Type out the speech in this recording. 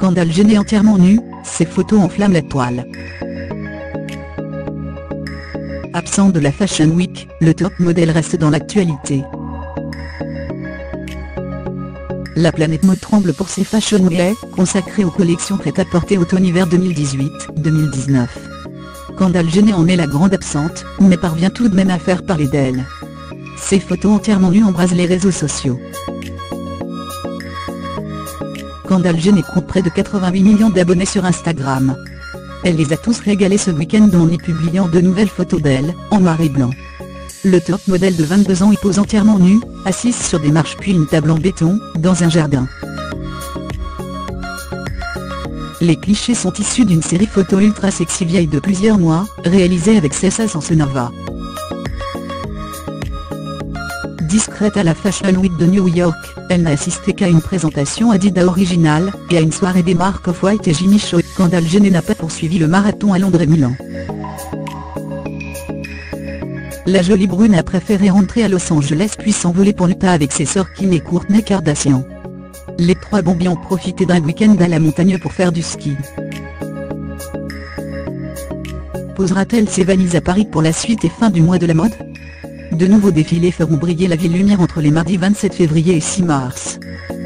Kendall Jenner entièrement nue, ses photos enflamment la toile. Absent de la Fashion Week, le top modèle reste dans l'actualité. La planète mode tremble pour ses Fashion Week, consacrées aux collections prêt-à-porter automne-hiver 2018-2019. Kendall Jenner en est la grande absente, mais parvient tout de même à faire parler d'elle. Ses photos entièrement nues embrasent les réseaux sociaux. Kendall Jenner compte près de 88 millions d'abonnés sur Instagram. Elle les a tous régalés ce week-end en y publiant de nouvelles photos d'elle, en noir et blanc. Le top modèle de 22 ans y pose entièrement nue, assise sur des marches puis une table en béton, dans un jardin. Les clichés sont issus d'une série photo ultra sexy vieille de plusieurs mois, réalisée avec Cessa Sansonova. Discrète à la Fashion Week de New York, elle n'a assisté qu'à une présentation Adidas originale, et à une soirée des marques Off-White et Jimmy Choo. Kendall Jenner n'a pas poursuivi le marathon à Londres et Milan. La jolie brune a préféré rentrer à Los Angeles puis s'envoler pour Utah avec ses sœurs Kim et Kourtney Kardashian. Les trois bombies ont profité d'un week-end à la montagne pour faire du ski. Posera-t-elle ses valises à Paris pour la suite et fin du mois de la mode? De nouveaux défilés feront briller la ville lumière entre les mardis 27 février et 6 mars.